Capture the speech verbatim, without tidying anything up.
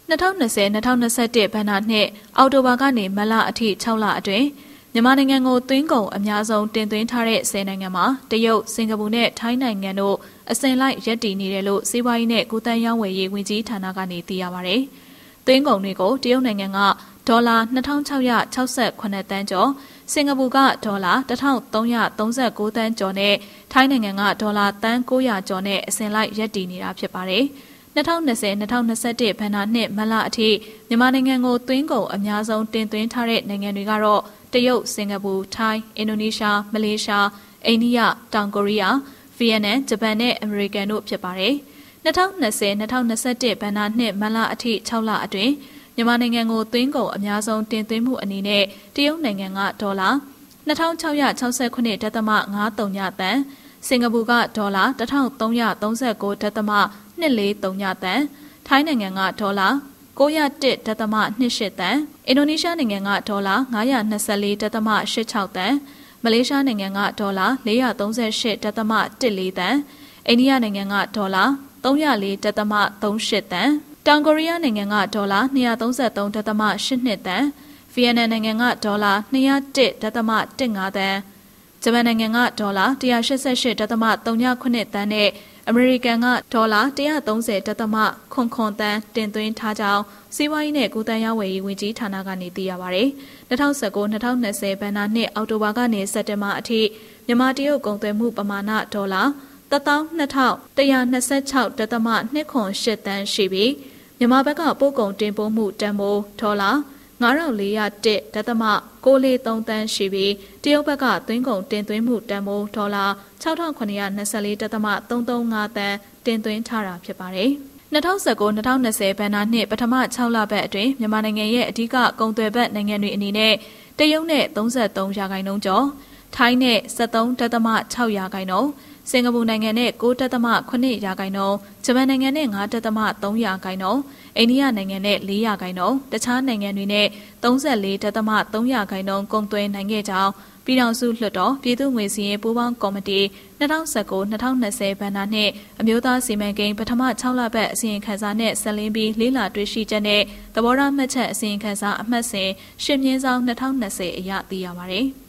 နှစ်ထောင်နှစ်ဆယ်-နှစ်ထောင်နှစ်ဆယ့်တစ်ဘဏ္ဍာနှစ်အောက်တိုဘာကနေမတ်လအထိ၆လအတွင်းမြန်မာနိုင်ငံကိုသွင်းကုန်အများဆုံးတင်သွင်းထားတဲ့ဆယ်နိုင်ငံမှာတရုတ်၊စင်ကာပူနဲ့ထိုင်းနိုင်ငံတို့အစဉ်လိုက်ရပ်တည်နေတယ်လို့စီးပွားရေးနဲ့ကူးသန်းရောင်းဝယ်ရေးဝန်ကြီးဌာနကနေသိရပါဗျ။သွင်းကုန်တွေကိုတရုတ်နိုင်ငံကဒေါ်လာနှစ်ထောင်ခြောက်ရာခြောက်ဆယ့်ခုနှစ်တန်းကျော်စင်ကာပူကဒေါ်လာတစ်ထောင်သုံးရာသုံးဆယ့်ကိုးတန်းကျော်နဲ့ထိုင်းနိုင်ငံကဒေါ်လာတန်းကိုးရာကျော်နဲ့အစဉ်လိုက်ရပ်တည်နေတာဖြစ်ပါတယ်။နှစ်ထောင်နှစ်ဆယ်-နှစ်ထောင်နှစ်ဆယ့်တစ်ဘဏ္ဍာနှစ်မတ်လအထိမြန်မာနိုင်ငံကိုသွင်းကုန်အများဆုံးတင်သွင်းထားတဲ့နိုင်ငံတွေကတော့တရုတ်၊စင်ကာပူ၊ထိုင်း၊အင်ဒိုနီးရှား၊မလေးရှား၊အိန္ဒိယ၊တောင်ကိုရီးယား၊ဗီယက်နမ်၊ဂျပန်နဲ့အမေရိကန်တို့ဖြစ်ပါတယ်။နှစ်ထောင်နှစ်ဆယ်-နှစ်ထောင်နှစ်ဆယ့်တစ်ဘဏ္ဍာနှစ်မတ်လအထိ၆လအတွင်းမြန်မာနိုင်ငံကိုသွင်းကုန်အများဆုံးတင်သွင်းမှုအနေနဲ့တရုတ်နိုင်ငံကဒေါ်လာနှစ်ထောင်ခြောက်ရာခြောက်ဆယ့်ခုနှစ်ဒသမငါးသုံးတန်းစင်ကာပူကဒေါ်လာတစ်ထောင်သုံးရာသုံးဆယ့်ကိုးဒသမနှစ်လေးသုံးတန်းထိုင်းနိုင်ငံကဒေါ်လာကိုးရာတစ်ဒသမနှစ်ရှစ်တန်းအင်ဒိုနီးရှားနိုင်ငံကဒေါ်လာငါးရာနှစ်ဆယ့်လေးဒသမရှစ်ခြောက်တန်းမလေးရှားနိုင်ငံကဒေါ်လာလေးရာသုံးဆယ့်ရှစ်ဒသမတစ်လေးတန်းအိန္ဒိယနိုင်ငံကဒေါ်လာသုံးရာလေးဒသမသုံးရှစ်တန်းတောင်ကိုရီးယားနိုင်ငံကဒေါ်လာနှစ်ရာသုံးဆယ့်သုံးဒသမရှစ်နှစ်တန်းဗီယက်နမ်နိုင်ငံကဒေါ်လာနှစ်ရာတစ်ဒသမတစ်ငါးတန်းဂျပန်နိုင်ငံကဒေါ်လာတစ်ရာရှစ်ဆယ့်ရှစ်ဒသမသုံးခုနှစ်တန်းနဲ့အမေရိကန်ကဒေါ်လာတစ်ရာသုံးဆယ်ဒသမခွန်ခွန်တန်းတင်သွင်းထားကြောင်းစီးပွားရေးနဲ့ကူးသန်းရောင်းဝယ်ရေးဝန်ကြီးဌာနကနေသိရပါဗျ။၂၀၁၉-၂၀၂၀ဘဏ္ဍာနှစ်အောက်တိုဘာကနေစက်တင်ဘာအထိမြန်မာတရုတ်ကုန်သွယ်မှုပမာဏဒေါ်လာတစ်သောင်းနှစ်ထောင်တစ်ရာနှစ်ဆယ့်ခြောက်ဒသမနှစ်ခွန်ရှစ်တန်းရှိပြီးမြန်မာဘက်ကပို့ကုန်တင်ပို့မှုတန်ဖိုးဒေါ်လာငါးထောင်လေးရာတစ်ဒသမကိုးလေးသုံးတန်းရှိပြီးတရုတ်ဘက်ကသွင်းကုန်တင်သွင်းမှုတန်ဖိုးဒေါ်လာခြောက်ထောင်ခုနှစ်ရာနှစ်ဆယ့်လေးဒသမသုံးသုံးငါးတန်းတင်သွင်းထားတာဖြစ်ပါတယ်။၂၀၁၉-၂၀၂၀ဘဏ္ဍာနှစ်ပထမ၆လပတ်အတွင်းမြန်မာနိုင်ငံရဲ့အဓိကကုန်သွယ်ဘက်နိုင်ငံတွေအနေနဲ့တရုတ်နဲ့သုံးဆယ့်သုံးရာခိုင်နှုန်းကျော်ထိုင်းနဲ့ဆယ့်သုံးဒသမခြောက်ရာခိုင်နှုန်းစင်ကာပူနိုင်ငံနဲ့ကိုးဒသမခုနှစ်ရာခိုင်နှုန်းဂျပန်နိုင်ငံနဲ့ငါးဒသမသုံးရာခိုင်နှုန်းအိန္ဒိယနိုင်ငံနဲ့လေးရာခိုင်နှုန်းတခြားနိုင်ငံတွေနဲ့သုံးဆယ့်လေးဒသမသုံးရာခိုင်နှုန်းကုန်သွယ်နိုင်ခဲ့ကြောင်းပြည်ထောင်စုလွှတ်တော်ပြည်သူ့ငွေစည်းရေးပူးပေါင်းကော်မတီ၂၀၁၉-၂၀၂၀ဘဏ္ဍာနှစ်အမျိုးသားစီမံကိန်းပထမ၆လပတ်အစီရင်ခံစာနဲ့ဆက်လင်းပြီးလေးလာတွေ့ရှိချက်နဲ့သဘောထားမှတ်ချက်အစီရင်ခံစာအမှတ်စဉ်ရှစ်မြင်းဆောင်၂၀၂၀အရသိရပါတယ်။